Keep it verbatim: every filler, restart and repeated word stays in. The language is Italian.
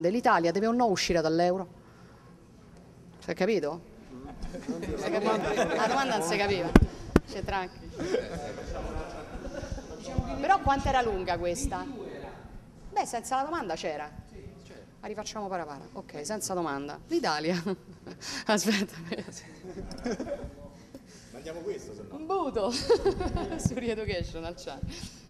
dell'Italia deve o no uscire dall'euro? Si è capito? Si è capito? La domanda non si capiva. C'è tranquillo. Però quanto era lunga questa? Beh, senza la domanda c'era. La rifacciamo para para. Ok, senza domanda. L'Italia. Aspetta. Mandiamo questo, se no. Un buto. Su Re-Education al chat.